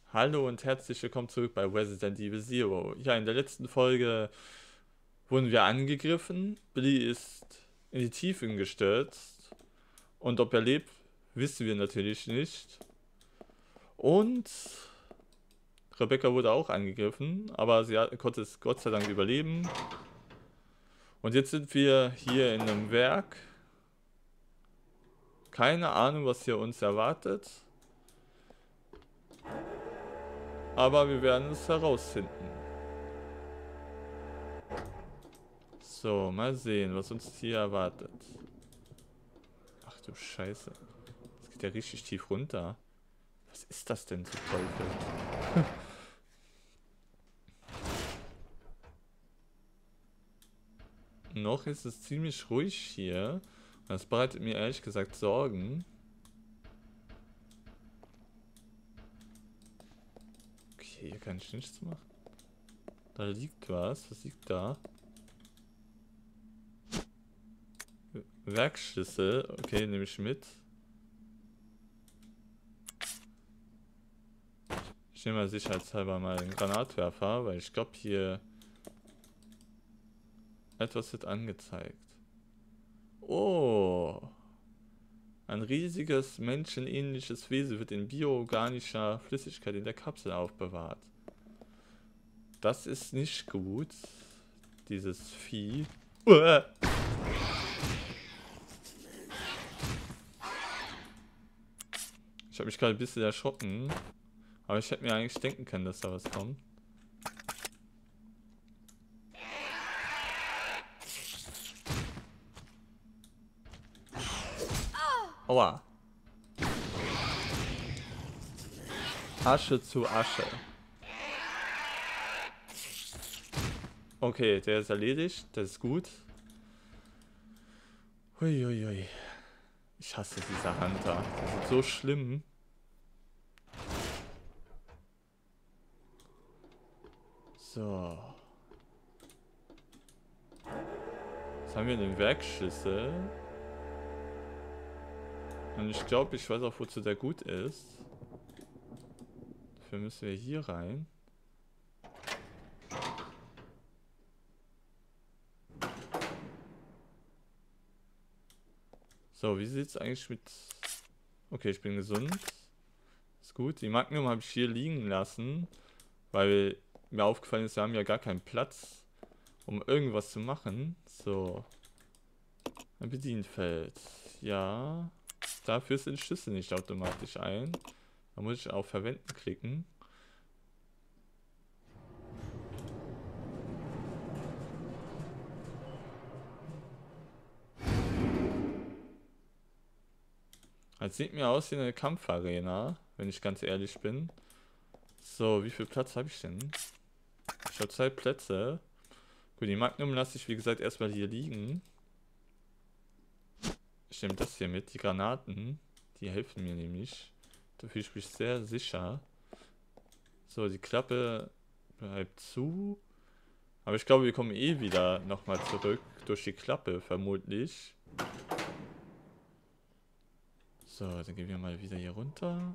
Hallo und herzlich willkommen zurück bei Resident Evil Zero. Ja, in der letzten Folge wurden wir angegriffen. Billy ist in die Tiefen gestürzt. Und ob er lebt, wissen wir natürlich nicht. Und Rebecca wurde auch angegriffen, aber konnte es Gott sei Dank überleben. Und jetzt sind wir hier in einem Werk. Keine Ahnung, was hier uns erwartet. Aber wir werden es herausfinden. So, mal sehen, was uns hier erwartet. Ach du Scheiße. Das geht ja richtig tief runter. Was ist das denn zum Teufel? Noch ist es ziemlich ruhig hier. Das bereitet mir ehrlich gesagt Sorgen. Okay, hier kann ich nichts machen. Da liegt was. Was liegt da? Werkschlüssel. Okay, nehme ich mit. Ich nehme mal sicherheitshalber mal einen Granatwerfer, weil ich glaube hier etwas wird angezeigt. Oh! Ein riesiges, menschenähnliches Wesen wird in bioorganischer Flüssigkeit in der Kapsel aufbewahrt. Das ist nicht gut. Dieses Vieh. Uah. Ich habe mich gerade ein bisschen erschrocken. Aber ich hätte mir eigentlich denken können, dass da was kommt. Aua. Asche zu Asche. Okay, der ist erledigt. Das ist gut. Huiuiui. Ich hasse diese Hunter. Die sind so schlimm. So. Jetzt haben wir den Werkschlüssel. Und ich glaube, ich weiß auch, wozu der gut ist. Dafür müssen wir hier rein. So, wie sieht es eigentlich mit... Okay, ich bin gesund. Ist gut. Die Magnum habe ich hier liegen lassen, weil mir aufgefallen ist, wir haben ja gar keinen Platz, um irgendwas zu machen. So. Ein Bedienfeld. Ja. Dafür sind Schlüssel nicht automatisch ein. Da muss ich auf Verwenden klicken. Das sieht mir aus wie eine Kampfarena, wenn ich ganz ehrlich bin. So, wie viel Platz habe ich denn? Ich habe 2 Plätze. Gut, die Magnum lasse ich wie gesagt erstmal hier liegen. Ich nehme das hier mit, die Granaten. Die helfen mir nämlich. Da fühle ich mich sehr sicher. So, die Klappe bleibt zu. Aber ich glaube, wir kommen eh wieder nochmal zurück. Durch die Klappe, vermutlich. So, dann gehen wir mal wieder hier runter.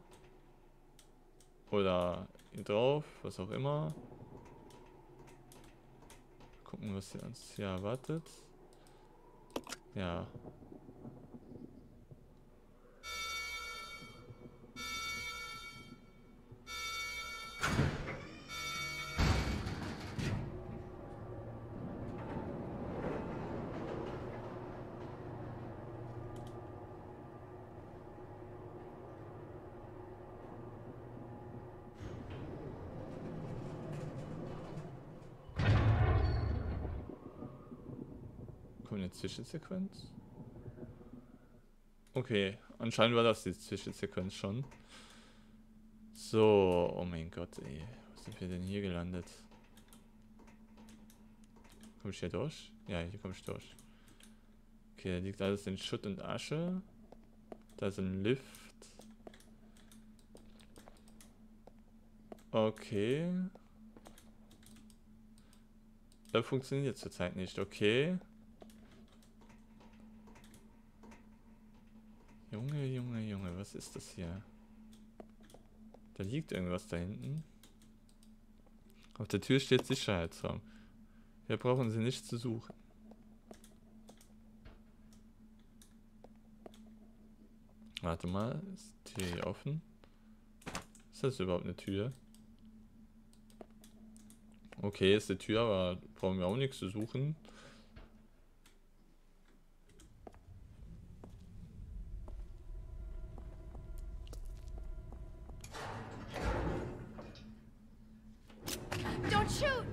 Oder hier drauf, was auch immer. Gucken, was uns hier erwartet. Ja. Kommt eine Zwischensequenz? Okay, anscheinend war das die Zwischensequenz schon. So, oh mein Gott, ey. Wo sind wir denn hier gelandet? Komme ich hier durch? Ja, hier komme ich durch. Okay, da liegt alles in Schutt und Asche. Da ist ein Lift. Okay. Das funktioniert zurzeit nicht, okay. Junge, Junge, Junge, was ist das hier? Da liegt irgendwas da hinten. Auf der Tür steht Sicherheitsraum. Hier brauchen Sie nichts zu suchen. Warte mal, ist die Tür hier offen? Ist das überhaupt eine Tür? Okay, ist die Tür, aber brauchen wir auch nichts zu suchen. Don't shoot!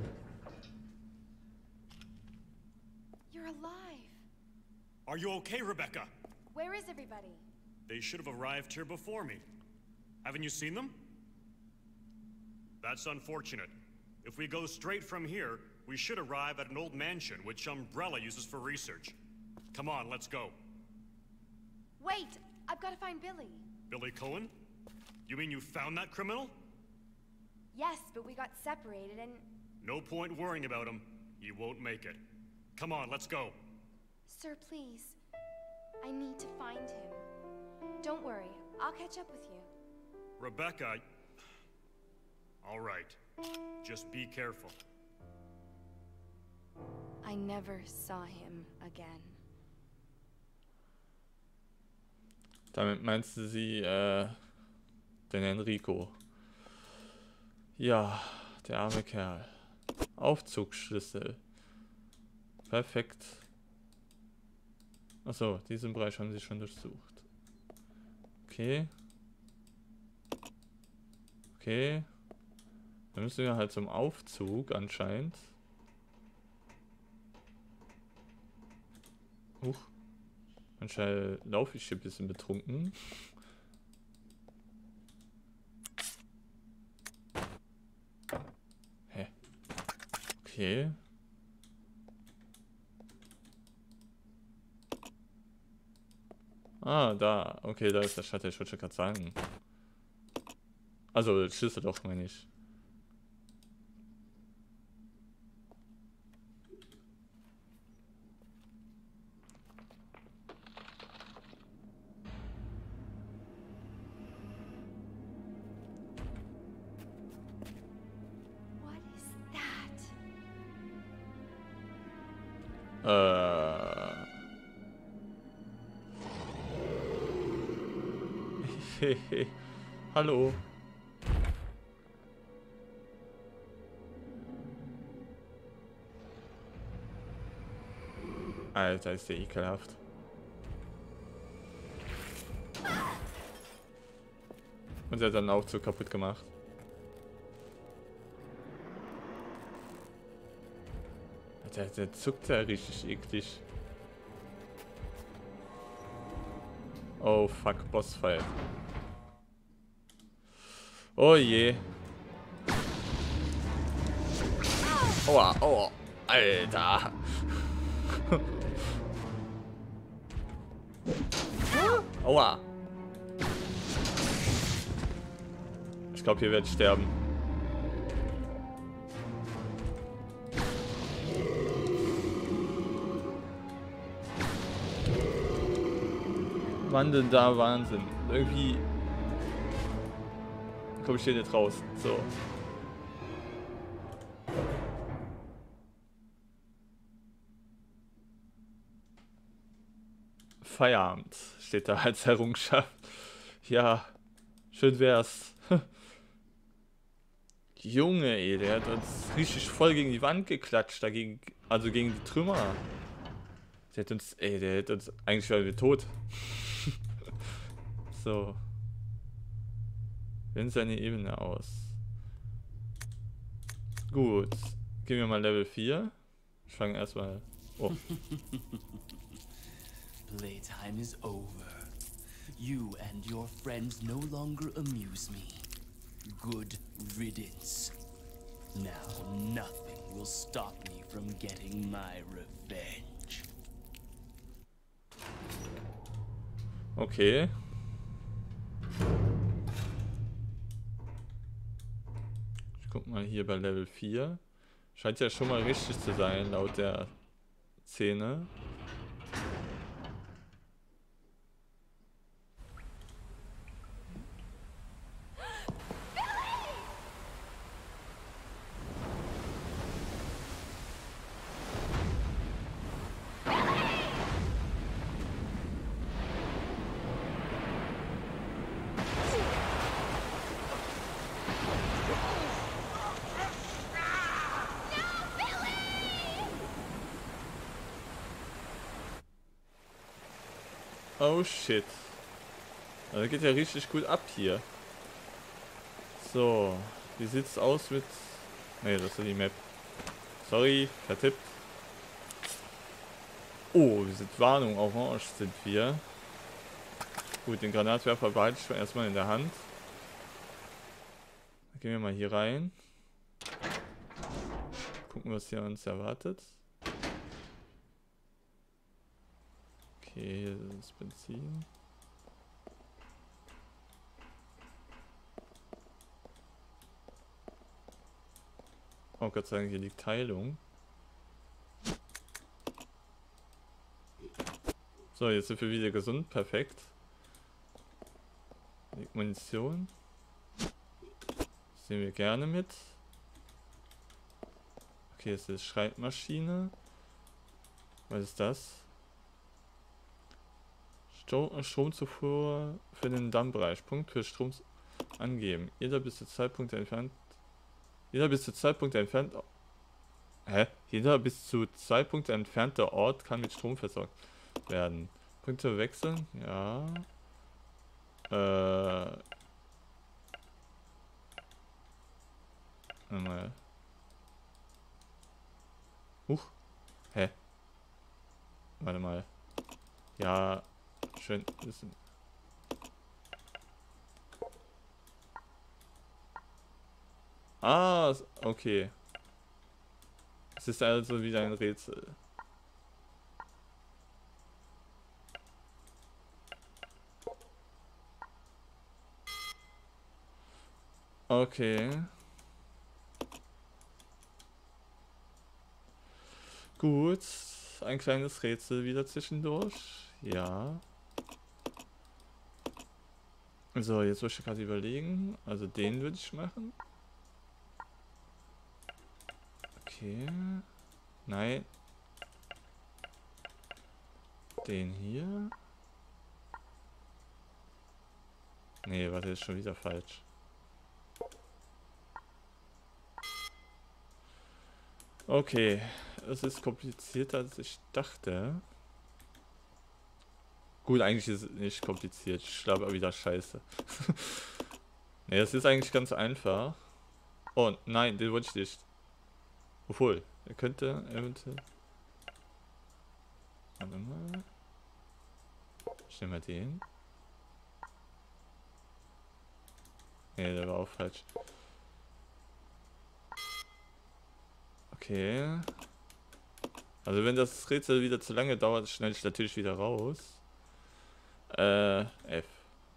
You're alive. Are you okay, Rebecca? Where is everybody? They should have arrived here before me. Haven't you seen them? That's unfortunate. If we go straight from here, we should arrive at an old mansion which Umbrella uses for research. Come on, let's go. Wait! I've got to find Billy. Billy Cohen? You mean you found that criminal? Yes, but we got separated and... No point worrying about him. He won't make it. Come on, let's go. Sir, please. I need to find him. Don't worry, I'll catch up with you. Rebecca... All right. Just be careful. I never saw him again. Damit meinst du sie, den Enrico. Ja, der arme Kerl. Aufzugsschlüssel. Perfekt. Achso, diesen Bereich haben sie schon durchsucht. Okay. Okay. Dann müssen wir halt zum Aufzug anscheinend. Huch. Anscheinend laufe ich hier ein bisschen betrunken. Hä? Okay. Ah, da. Okay, da ist der Schalter. Ich wollte schon gerade sagen. Also, Schlüssel doch, meine ich. What is that? Hallo. Alter, ist der ekelhaft. Und er hat dann auch so kaputt gemacht. Der zuckt ja richtig eklig. Oh fuck, Bossfight. Oh je. Aua, aua. Alter. Aua. Ich glaube, hier werde ich sterben. Wandelnder Wahnsinn. Irgendwie komme ich hier nicht raus. So. Feierabend steht da als Errungenschaft. Ja, schön wär's. Junge, ey, der hat uns richtig voll gegen die Wand geklatscht, dagegen, also gegen die Trümmer. Der hat uns, eigentlich waren wir tot. So. Wählen seine Ebene aus. Gut. Gehen wir mal Level 4. Ich fange erstmal. Oh. Playtime is over. You and your friends no longer amuse me. Good riddance. Now nothing will stop me from getting my revenge. Okay. Ich guck mal hier bei Level 4. Scheint ja schon mal richtig zu sein, laut der Szene. Oh shit. Das geht ja richtig gut ab hier. So, wie sieht's aus mit... Ne, das ist die Map. Sorry, vertippt. Oh, wir sind Warnung, orange sind wir. Gut, den Granatwerfer behalte ich erstmal in der Hand. Dann gehen wir mal hier rein. Gucken, was hier uns erwartet. Okay, hier ist Benzin. Oh Gott sei Dank, hier liegt Heilung. So, jetzt sind wir wieder gesund. Perfekt. Liegt Munition. Das nehmen wir gerne mit. Okay, jetzt ist Schreibmaschine. Was ist das? Stromzufuhr für den Dammbereich. Punkt für Strom angeben. Jeder bis zu 2 Punkte entfernt. Jeder bis zu 2 Punkte entfernt. Hä? Jeder bis zu 2 Punkte entfernter Ort kann mit Strom versorgt werden. Punkte wechseln? Ja. Mal. Huch. Hä? Warte mal. Ja. Schön wissen. Ah, okay. Es ist also wieder ein Rätsel. Okay. Gut. Ein kleines Rätsel wieder zwischendurch. Ja. So, jetzt muss ich gerade überlegen. Also den würde ich machen. Okay. Nein. Den hier. Nee, warte, ist schon wieder falsch. Okay, es ist komplizierter als ich dachte. Gut, eigentlich ist es nicht kompliziert. Ich glaube aber wieder scheiße. Ne, es ist eigentlich ganz einfach. Oh, nein, den wollte ich nicht. Obwohl, er könnte eventuell... Warte mal. Ich nehme mal den. Ne, der war auch falsch. Okay. Also wenn das Rätsel wieder zu lange dauert, schneide ich natürlich wieder raus. F.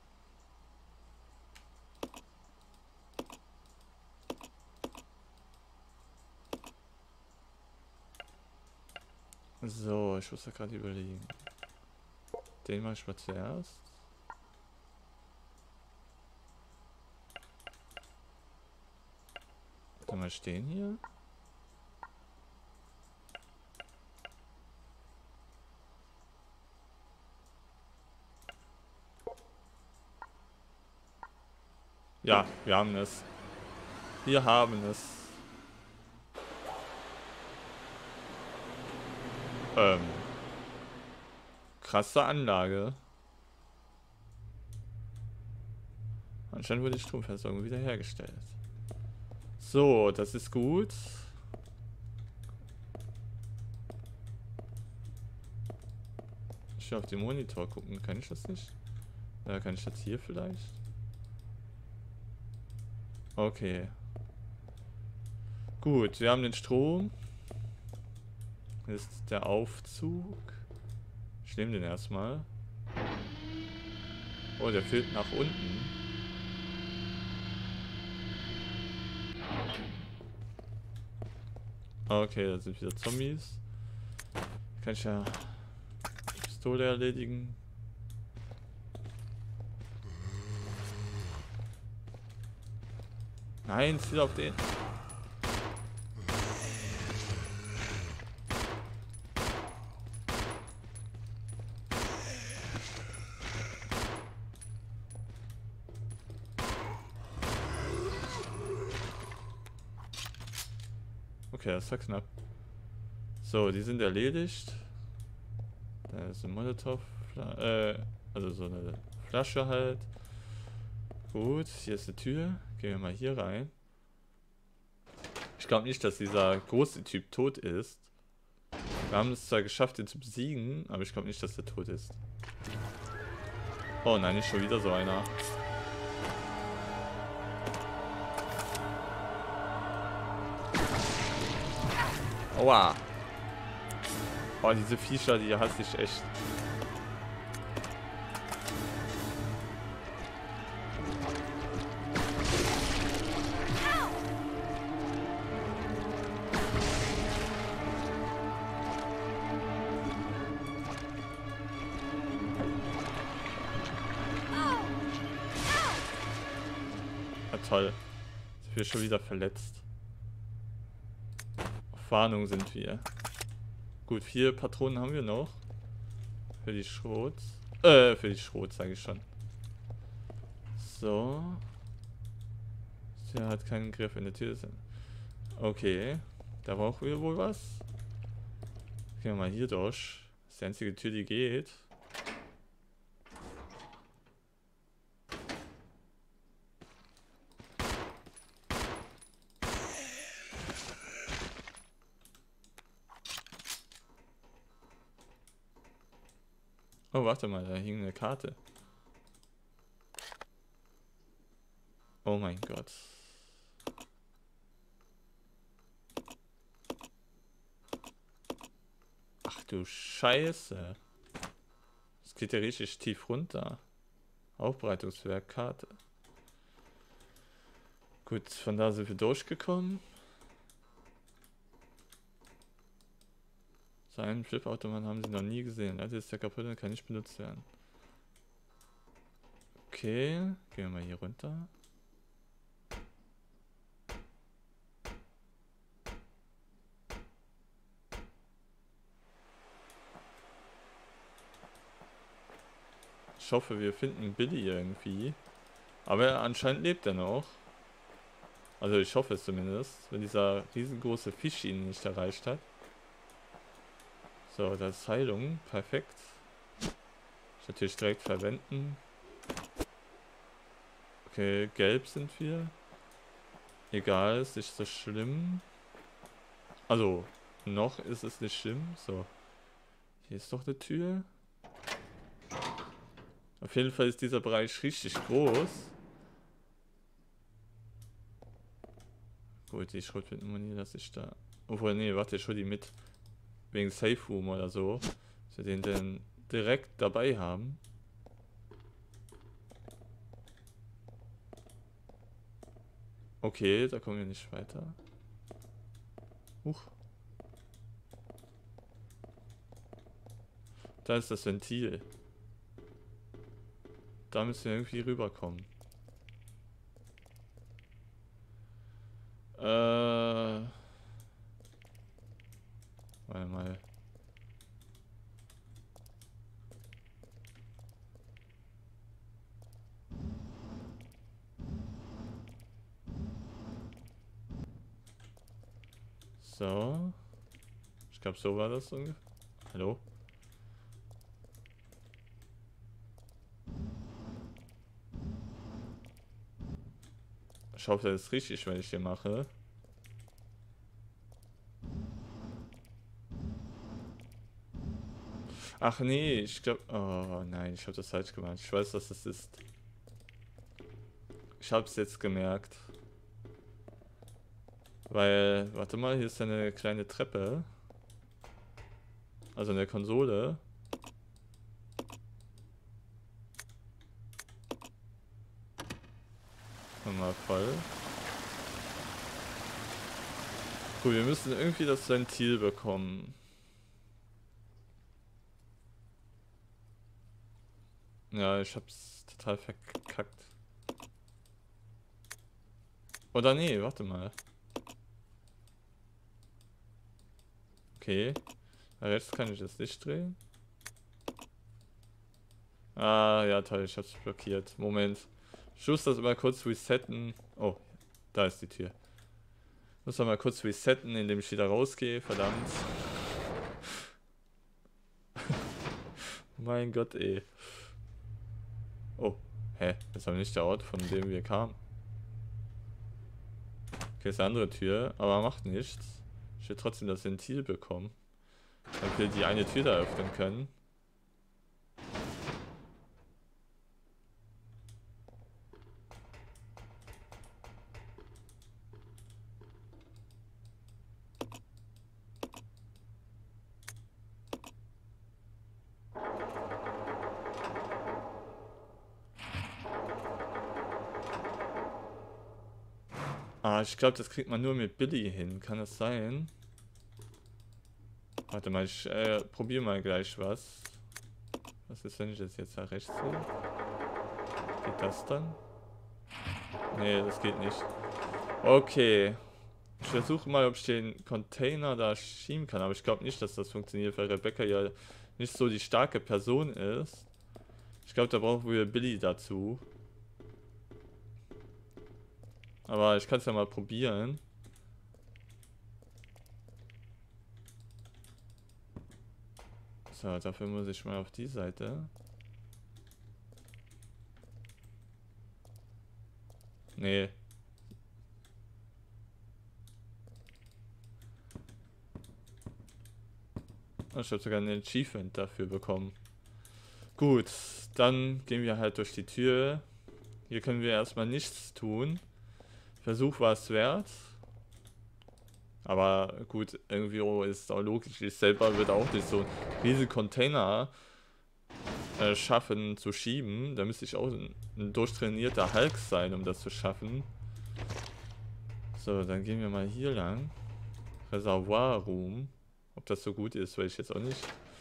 So, ich muss da gerade überlegen. Den mache ich mal zuerst. Dann mal stehen hier. Ja, wir haben es. Wir haben es. Krasse Anlage. Anscheinend wurde die Stromversorgung wiederhergestellt. So, das ist gut. Ich will auf den Monitor gucken. Kann ich das nicht? Ja, kann ich das hier vielleicht? Okay. Gut, wir haben den Strom. Das ist der Aufzug. Ich nehme den erstmal. Oh, der fehlt nach unten. Okay, da sind wieder Zombies. Kann ich ja die Pistole erledigen. Nein, zieh auf den. Okay, das war knapp. So, die sind erledigt. Da ist ein Molotov. Also so eine Flasche halt. Gut, hier ist eine Tür. Gehen wir mal hier rein. Ich glaube nicht, dass dieser große Typ tot ist. Wir haben es zwar geschafft, ihn zu besiegen, aber ich glaube nicht, dass er tot ist. Oh nein, nicht schon wieder so einer. Aua. Oh, diese Viecher, die hasse ich echt. Ja, toll. Sind wir schon wieder verletzt. Auf Warnung sind wir. Gut, 4 Patronen haben wir noch. Für die Schrot. Für die Schrot, sage ich schon. So. Der hat keinen Griff in der Tür. Okay. Da brauchen wir wohl was. Gehen wir mal hier durch. Das ist die einzige Tür, die geht. Oh, warte mal, da hing eine Karte. Oh mein Gott. Ach du Scheiße. Das geht ja richtig tief runter. Aufbereitungswerk, Karte. Gut, von da sind wir durchgekommen. So einen Flipautomat haben sie noch nie gesehen. Also ist der kaputt und kann nicht benutzt werden. Okay, gehen wir mal hier runter. Ich hoffe, wir finden Billy irgendwie. Aber anscheinend lebt er noch. Also ich hoffe es zumindest, wenn dieser riesengroße Fisch ihn nicht erreicht hat. So, das ist Heilung. Perfekt. Ich natürlich direkt verwenden. Okay, gelb sind wir. Egal, ist nicht so schlimm. Also, noch ist es nicht schlimm. So. Hier ist doch eine Tür. Auf jeden Fall ist dieser Bereich richtig groß. Gut, die Schrotflintenmuni lasse ich da. Obwohl, nee, warte, ich hol die mit. Wegen Safe Room oder so. Dass wir den dann direkt dabei haben. Okay, da kommen wir nicht weiter. Huch. Da ist das Ventil. Da müssen wir irgendwie rüberkommen. Warte mal. So. Ich glaube, so war das ungefähr. Hallo? Ich hoffe, das ist richtig, wenn ich hier mache. Ach nee, ich glaube... Oh nein, ich habe das falsch gemacht. Ich weiß, was das ist. Ich habe es jetzt gemerkt. Weil, warte mal, hier ist eine kleine Treppe. Also eine Konsole. Mal voll. Cool, wir müssen irgendwie das Ventil bekommen. Ja, ich hab's total verkackt. Oder nee, warte mal. Okay. Rechts kann ich das Licht drehen. Ah, ja toll, ich hab's blockiert. Moment. Ich muss das mal kurz resetten. Oh, da ist die Tür. Muss man mal kurz resetten, indem ich wieder rausgehe. Verdammt. Mein Gott, ey. Oh, hä? Das ist aber nicht der Ort, von dem wir kamen. Okay, ist eine andere Tür, aber macht nichts. Ich will trotzdem das Ventil bekommen. Damit wir die eine Tür da öffnen können. Ah, ich glaube, das kriegt man nur mit Billy hin. Kann das sein? Warte mal, ich probiere mal gleich was. Was ist, wenn ich das jetzt da rechts sehe? Geht das dann? Nee, das geht nicht. Okay. Ich versuche mal, ob ich den Container da schieben kann, aber ich glaube nicht, dass das funktioniert, weil Rebecca ja nicht so die starke Person ist. Ich glaube, da brauchen wir Billy dazu. Aber ich kann es ja mal probieren. So, dafür muss ich mal auf die Seite. Nee. Ich habe sogar ein Achievement dafür bekommen. Gut, dann gehen wir halt durch die Tür. Hier können wir erstmal nichts tun. Versuch war es wert. Aber gut, irgendwie ist auch logisch, ich selber würde auch nicht so einen riesigen Container schaffen zu schieben. Da müsste ich auch ein durchtrainierter Hulk sein, um das zu schaffen. So, dann gehen wir mal hier lang. Reservoir Room. Ob das so gut ist, weiß ich jetzt auch nicht.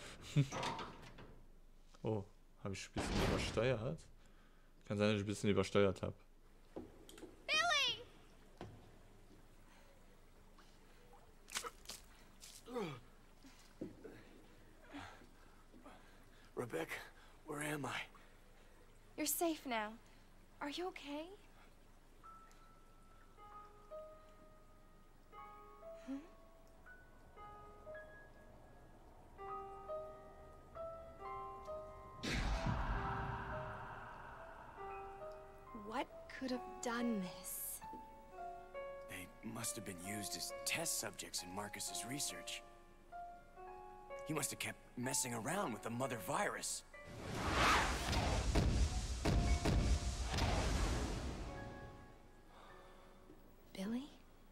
Oh, habe ich ein bisschen übersteuert? Kann sein, dass ich ein bisschen übersteuert habe. Rebecca, where am I? You're safe now. Are you okay? What could have done this? They must have been used as test subjects in Marcus's research. He must have kept messing around with the mother virus. Billy?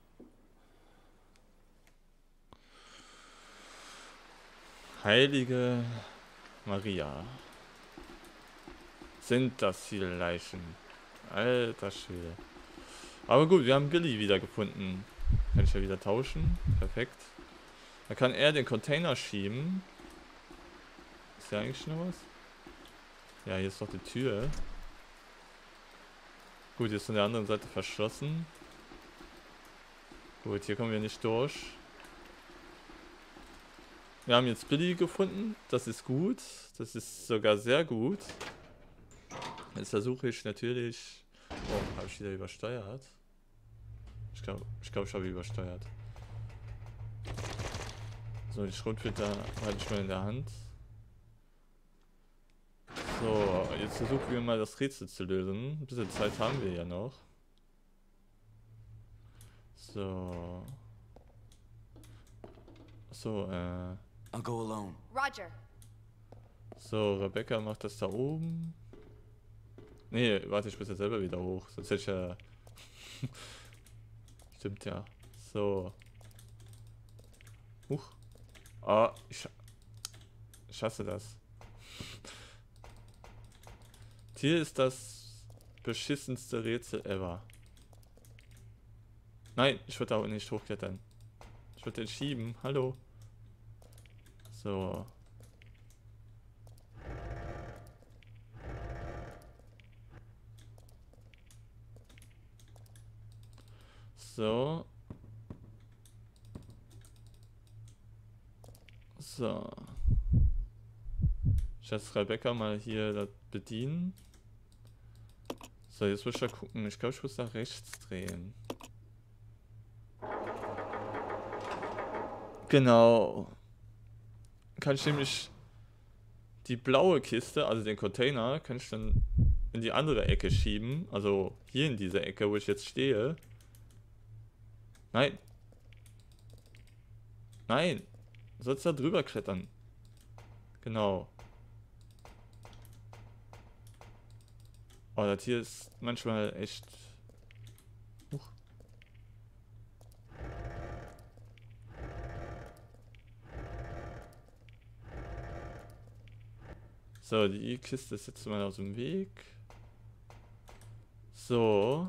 Heilige Maria. Sind das viele Leichen? Alter Schwede. Aber gut, wir haben Billy wieder gefunden. Kann ich ja wieder tauschen. Perfekt. Da kann er den Container schieben. Ist ja eigentlich noch was? Ja, hier ist doch die Tür. Gut, hier ist von der anderen Seite verschlossen. Gut, hier kommen wir nicht durch. Wir haben jetzt Billy gefunden. Das ist gut. Das ist sogar sehr gut. Jetzt versuche ich natürlich... Oh, habe ich wieder übersteuert? Ich glaube, ich habe übersteuert. So, die Schrotflinte halte ich mal in der Hand. So, jetzt versuchen wir mal das Rätsel zu lösen. Ein bisschen Zeit haben wir ja noch. So. So, I'll go alone. Roger. So, Rebecca macht das da oben. Nee, warte, ich muss ja selber wieder hoch. Sonst hätte ich ja... Stimmt ja. So. Huch. Ah, ich hasse das. Hier ist das beschissenste Rätsel ever. Nein, ich würde auch nicht hochklettern. Ich würde den schieben. Hallo. So. So. So. Ich lasse Rebecca mal hier das bedienen. So, jetzt muss ich ja gucken. Ich glaube, ich muss nach rechts drehen. Genau. Kann ich nämlich die blaue Kiste, also den Container, kann ich dann in die andere Ecke schieben. Also hier in diese Ecke, wo ich jetzt stehe. Nein. Nein. Du sollst da drüber klettern. Genau. Oh, das hier ist manchmal echt... Huch. So, die Kiste ist jetzt mal aus dem Weg. So.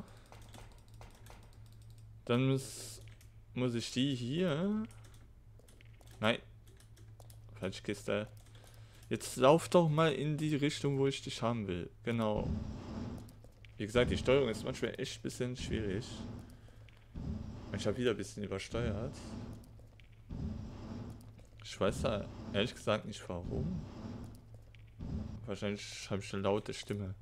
Dann muss ich die hier... Nein. Falsche Kiste. Jetzt lauf doch mal in die Richtung, wo ich dich haben will. Genau. Wie gesagt, die Steuerung ist manchmal echt ein bisschen schwierig. Ich habe wieder ein bisschen übersteuert. Ich weiß da ehrlich gesagt nicht warum. Wahrscheinlich habe ich eine laute Stimme.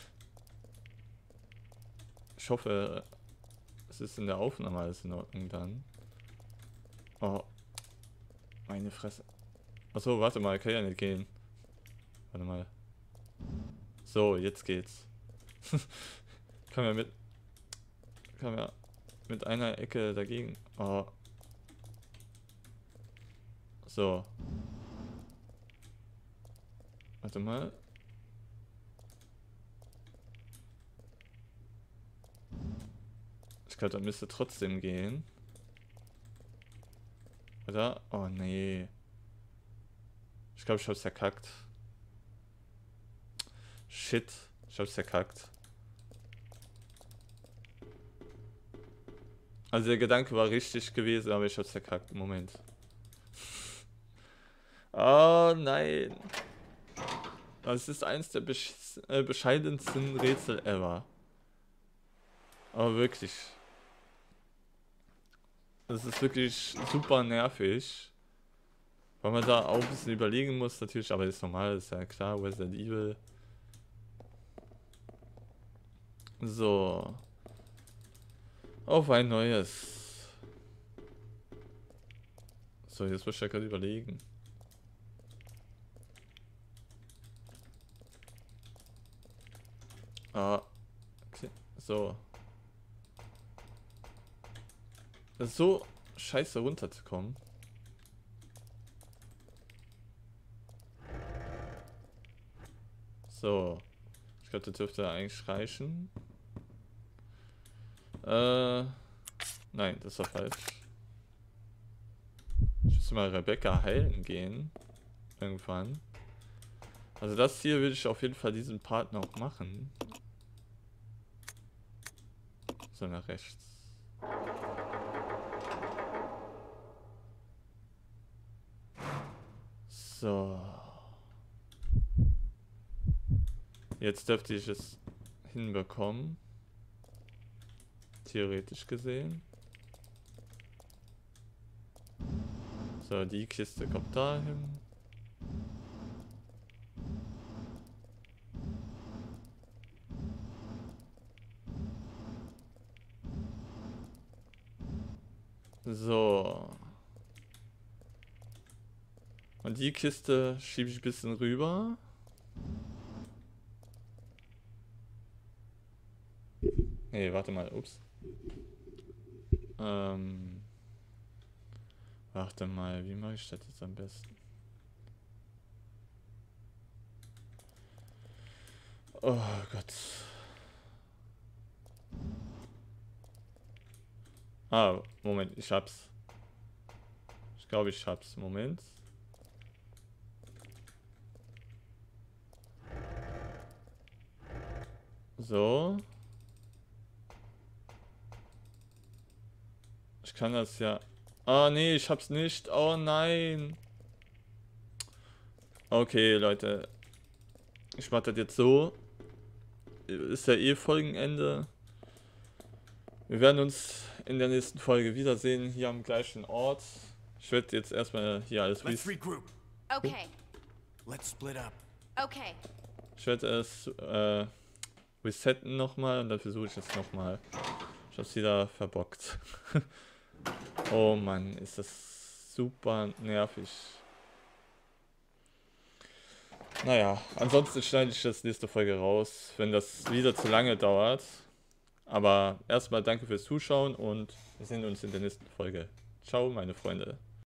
Ich hoffe, es ist in der Aufnahme alles in Ordnung dann. Oh. Meine Fresse. Achso, warte mal, kann ja nicht gehen. Warte mal. So, jetzt geht's. Kann ja mit einer Ecke dagegen. Oh. So. Warte mal. Ich glaube, das müsste trotzdem gehen. Oder? Oh nee. Ich glaube, ich hab's verkackt. Shit. Ich hab's verkackt. Also der Gedanke war richtig gewesen, aber ich hab's verkackt. Moment. Oh nein. Das ist eins der bescheidensten Rätsel ever. Aber wirklich. Das ist wirklich super nervig. Weil man da auch ein bisschen überlegen muss natürlich, aber das ist normal, ist ja klar, Resident Evil. So. Auf ein neues. So, jetzt muss ich ja gerade überlegen. Ah. Okay. So. Das ist so scheiße runterzukommen. So. Ich glaube, das dürfte eigentlich reichen. Nein, das war falsch. Ich muss mal Rebecca heilen gehen. Irgendwann. Also das hier will ich auf jeden Fall diesen Part noch machen. So, nach rechts. So. Jetzt dürfte ich es hinbekommen. Theoretisch gesehen. So, die Kiste kommt dahin. So. Und die Kiste schiebe ich ein bisschen rüber. Nee, warte mal, ups. Warte mal, wie mache ich das jetzt am besten? Oh Gott. Ah, Moment, ich hab's. Ich glaube, ich hab's. Moment. So. Ich kann das ja... Oh nee, ich hab's nicht. Oh nein. Okay, Leute. Ich mach das jetzt so. Ist ja eh Folgenende. Wir werden uns in der nächsten Folge wiedersehen, hier am gleichen Ort. Ich werde jetzt erstmal hier alles regroup. Okay. Let's split up. Okay. Ich werde es resetten nochmal und dann versuche ich es nochmal. Ich hab's wieder verbockt. Oh Mann, ist das super nervig. Naja, ansonsten schneide ich das nächste Folge raus, wenn das wieder zu lange dauert. Aber erstmal danke fürs Zuschauen und wir sehen uns in der nächsten Folge. Ciao, meine Freunde.